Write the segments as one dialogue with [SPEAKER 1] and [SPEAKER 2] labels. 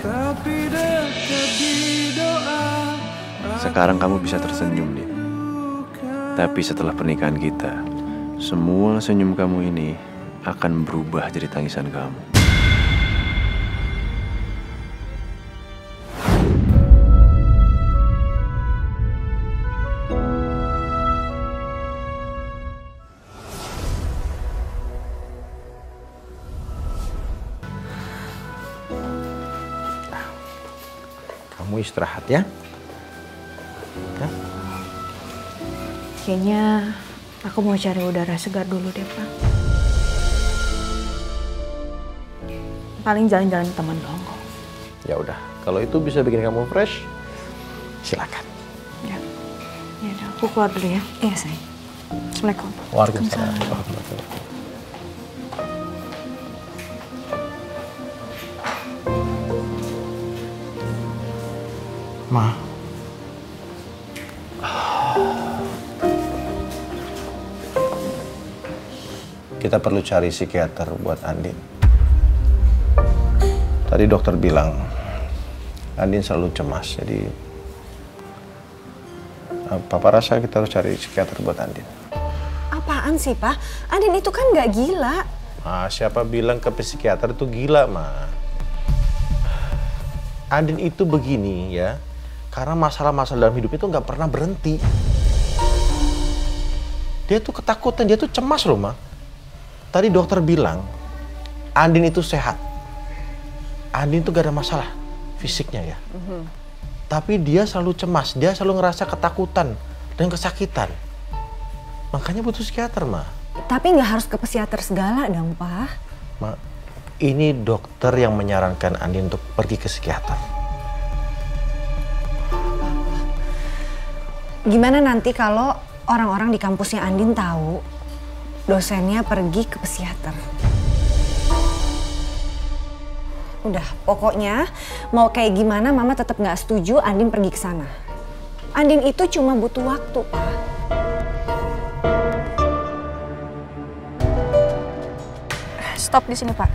[SPEAKER 1] Sekarang kamu bisa tersenyum, Din. Tapi setelah pernikahan kita, semua senyum kamu ini akan berubah jadi tangisan kamu.
[SPEAKER 2] Kamu istirahat ya.
[SPEAKER 3] Kayaknya aku mau cari udara segar dulu deh, Pak. Paling jalan-jalan teman doang kok.
[SPEAKER 2] Ya udah, kalau itu bisa bikin kamu fresh, silakan.
[SPEAKER 3] Ya, ya udah, aku keluar dulu ya. Iya, sayang. Assalamualaikum.
[SPEAKER 2] Waalaikumsalam. Ma. Kita perlu cari psikiater buat Andin. Tadi dokter bilang Andin selalu cemas, jadi Papa rasa kita harus cari psikiater buat Andin.
[SPEAKER 4] Apaan sih, Pak? Andin itu kan nggak gila.
[SPEAKER 2] Siapa bilang ke psikiater itu gila, Ma? Andin itu begini ya, karena masalah-masalah dalam hidupnya itu nggak pernah berhenti. Dia tuh ketakutan, dia tuh cemas loh, Ma. Tadi dokter bilang, Andin itu sehat. Andin tuh gak ada masalah fisiknya ya. Tapi dia selalu cemas, dia selalu ngerasa ketakutan dan kesakitan. Makanya butuh psikiater, Ma.
[SPEAKER 4] Tapi nggak harus ke psikiater segala dong, Pak.
[SPEAKER 2] Ma, ini dokter yang menyarankan Andin untuk pergi ke psikiater.
[SPEAKER 4] Gimana nanti kalau orang-orang di kampusnya Andin tahu dosennya pergi ke psikiater? Udah, pokoknya mau kayak gimana Mama tetap nggak setuju Andin pergi ke sana. Andin itu cuma butuh waktu, Pak.
[SPEAKER 3] Stop di sini, Pak.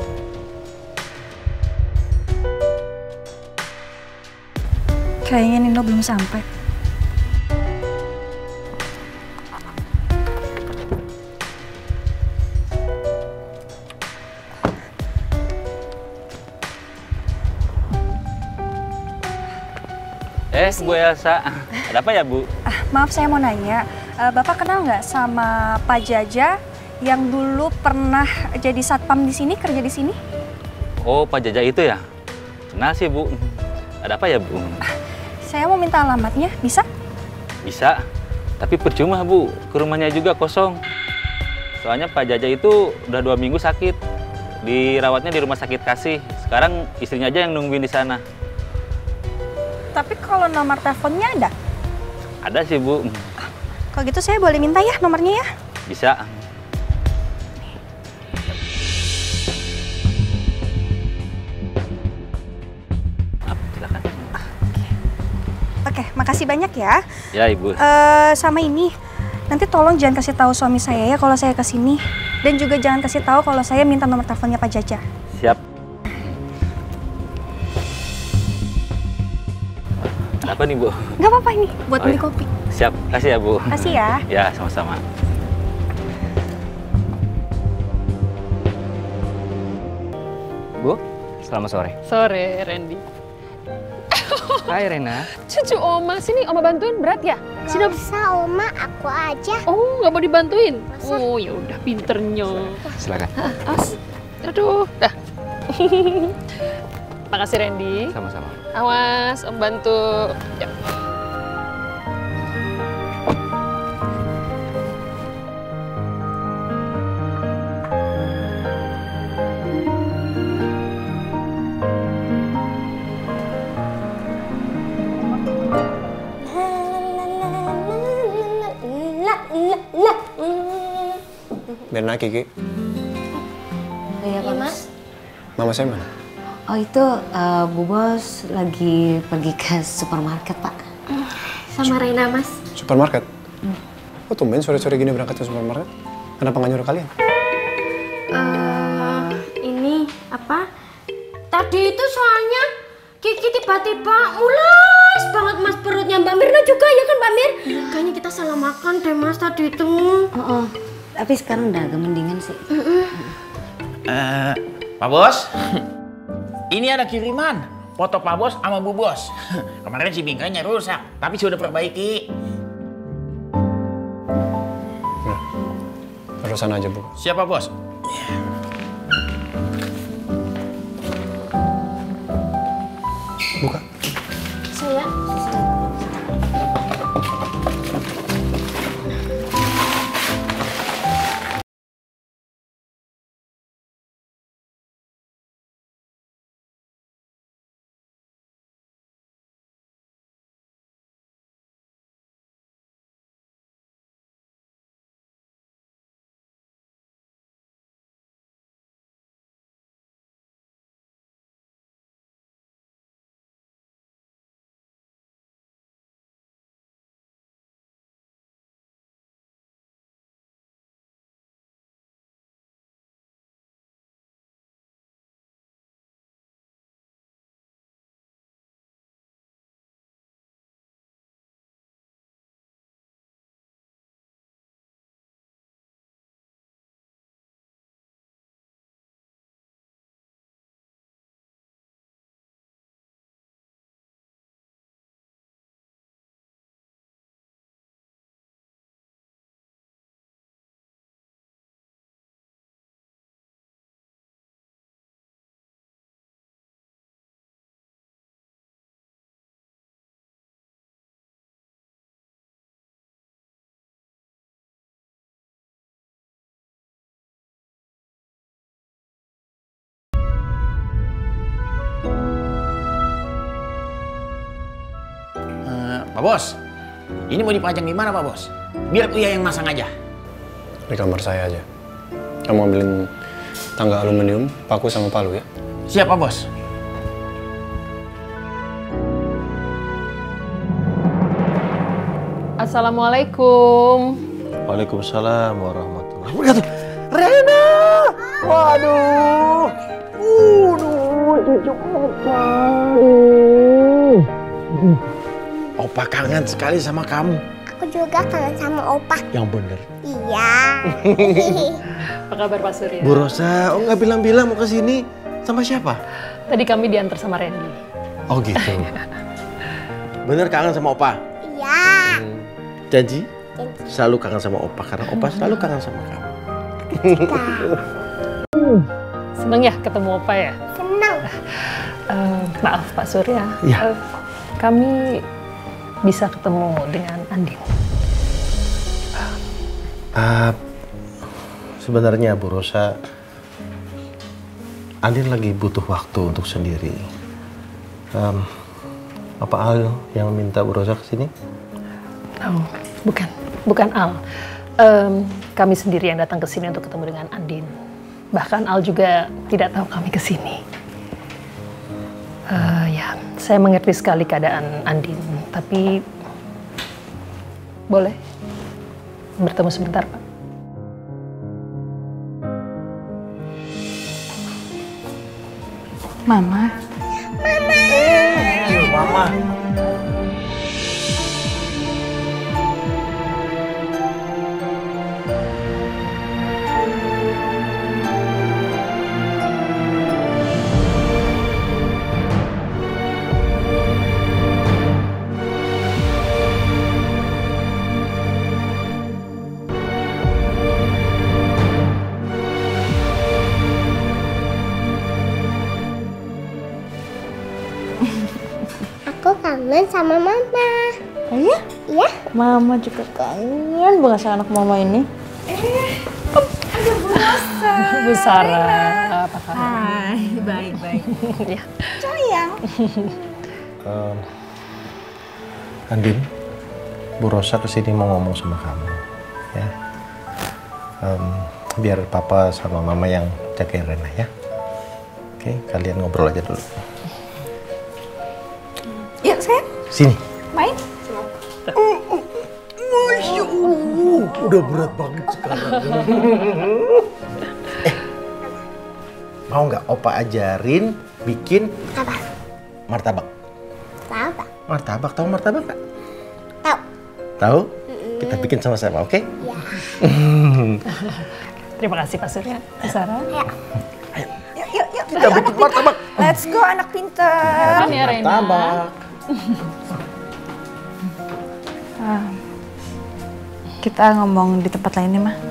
[SPEAKER 3] Kayaknya Nino belum sampai.
[SPEAKER 5] Bu Elsa, ada apa ya, Bu?
[SPEAKER 3] Maaf, saya mau nanya, Bapak kenal nggak sama Pak Jaja yang dulu pernah jadi satpam di sini, kerja di sini?
[SPEAKER 5] Oh, Pak Jaja itu ya? Kenal sih, Bu. Ada apa ya, Bu?
[SPEAKER 3] Saya mau minta alamatnya, bisa?
[SPEAKER 5] Bisa, tapi percuma, Bu. Ke rumahnya juga kosong. Soalnya Pak Jaja itu udah 2 minggu sakit. Dirawatnya di rumah sakit Kasih. Sekarang istrinya aja yang nungguin di sana.
[SPEAKER 3] Tapi kalau nomor teleponnya ada?
[SPEAKER 5] Ada sih, Bu.
[SPEAKER 3] Kalau gitu saya boleh minta ya nomornya ya?
[SPEAKER 5] Bisa. Silakan.
[SPEAKER 3] Oke, makasih banyak ya.
[SPEAKER 5] Ya, Ibu.
[SPEAKER 3] Sama ini, nanti tolong jangan kasih tahu suami saya ya kalau saya kesini. Dan juga jangan kasih tahu kalau saya minta nomor teleponnya Pak Jaja.
[SPEAKER 5] Siap. Apa nih, Bu?
[SPEAKER 3] Gak apa-apa ini, buat beli kopi.
[SPEAKER 5] Siap, kasih ya, Bu.
[SPEAKER 3] Kasih ya.
[SPEAKER 5] Ya, sama-sama.
[SPEAKER 6] Bu, selamat sore.
[SPEAKER 7] Sore, Randy.
[SPEAKER 6] Hai, Rena.
[SPEAKER 7] Cucu Oma, sini Oma bantuin, berat ya? Sini.
[SPEAKER 8] Gak bisa, Oma, aku aja.
[SPEAKER 7] Oh, nggak mau dibantuin?
[SPEAKER 8] Masa?
[SPEAKER 7] Oh, ya udah pinternya.
[SPEAKER 6] Silakan.
[SPEAKER 7] As, aduh, dah. Makasih, Randy.
[SPEAKER 6] Sama-sama.
[SPEAKER 7] Awas, Om bantu. Yuk.
[SPEAKER 9] Mirna, Kiki.
[SPEAKER 8] Iya, Mas.
[SPEAKER 9] Mama saya mana?
[SPEAKER 10] Oh itu Bu Bos lagi pergi ke supermarket, Pak.
[SPEAKER 8] Sama Reina, Mas.
[SPEAKER 9] Supermarket? Kok tumben sore-sore gini berangkat ke supermarket? Kenapa nggak nyuruh kalian?
[SPEAKER 8] Ini apa? Tadi itu soalnya Kiki tiba-tiba mulas banget Mas perutnya. Mbak Mirna juga ya kan Mbak Mir? Kayaknya kita salah makan deh Mas tadi itu.
[SPEAKER 10] Tapi sekarang udah agak mendingan sih.
[SPEAKER 11] Pak Bos, ini ada kiriman foto Pak Bos sama Bu Bos. Kemarin si bingkainya rusak, tapi sudah perbaiki.
[SPEAKER 9] Terusan aja, Bu.
[SPEAKER 11] Siapa Bos?
[SPEAKER 9] Buka.
[SPEAKER 8] Saya.
[SPEAKER 11] Pak Bos, ini mau dipajang di mana Pak Bos? Biar Uya yang masang aja.
[SPEAKER 9] Di kamar saya aja. Kamu ambilin tangga aluminium, paku sama palu ya.
[SPEAKER 11] Siap Pak Bos.
[SPEAKER 7] Assalamualaikum.
[SPEAKER 2] Waalaikumsalam warahmatullahi wabarakatuh. Rena! Waduh! Cucu Opa. Opa kangen sekali sama kamu.
[SPEAKER 8] Aku juga kangen sama Opa.
[SPEAKER 2] Yang bener.
[SPEAKER 8] Iya.
[SPEAKER 7] Apa kabar Pak Surya?
[SPEAKER 2] Bu Rosa, nggak bilang-bilang mau ke sini sama siapa?
[SPEAKER 7] Tadi kami diantar sama Randy.
[SPEAKER 2] Oh gitu. Bener kangen sama Opa?
[SPEAKER 8] Iya.
[SPEAKER 2] Janji? Selalu kangen sama Opa karena Opa selalu kangen sama kamu.
[SPEAKER 7] Seneng ya ketemu Opa ya?
[SPEAKER 8] Senang.
[SPEAKER 7] Maaf Pak Surya.
[SPEAKER 2] Ya.
[SPEAKER 7] Kami bisa ketemu dengan Andin.
[SPEAKER 2] Sebenarnya Bu Rosa, Andin lagi butuh waktu untuk sendiri. Apa Al yang minta Bu Rosa kesini?
[SPEAKER 7] Oh, bukan Al. Kami sendiri yang datang ke sini untuk ketemu dengan Andin. Bahkan Al juga tidak tahu kami ke sini. Ya, saya mengerti sekali keadaan Andin, tapi boleh bertemu sebentar, Pak?
[SPEAKER 3] Mama.
[SPEAKER 2] Mama.
[SPEAKER 8] Aku kangen sama Mama.
[SPEAKER 12] Oh iya?
[SPEAKER 8] Iya.
[SPEAKER 12] Mama juga kangen banget sama anak Mama ini.
[SPEAKER 8] Ada Bu Rosa.
[SPEAKER 7] Bu Sarah, apa kabar?
[SPEAKER 12] Hai, baik-baik.
[SPEAKER 7] Ya.
[SPEAKER 12] Sayang.
[SPEAKER 2] Andin, Bu Rosa kesini mau ngomong sama kamu, ya. Biar Papa sama Mama yang jagain Rena ya. Oke, kalian ngobrol aja dulu.
[SPEAKER 12] Yuk, sayang.
[SPEAKER 2] Sini.
[SPEAKER 12] Main.
[SPEAKER 2] Udah berat banget sekarang. Mau nggak Opa ajarin bikin
[SPEAKER 8] Apa?
[SPEAKER 2] martabak? Martabak, tahu martabak nggak?
[SPEAKER 8] Tahu.
[SPEAKER 2] Tahu? Kita bikin sama-sama, oke?
[SPEAKER 8] Ya.
[SPEAKER 7] Terima kasih Pak Surya. Sarah.
[SPEAKER 4] Yuk,
[SPEAKER 2] Kita bikin martabak.
[SPEAKER 4] Let's go anak pintar.
[SPEAKER 7] Ya, Rena.
[SPEAKER 2] Martabak.
[SPEAKER 12] Kita ngomong di tempat lainnya, mah.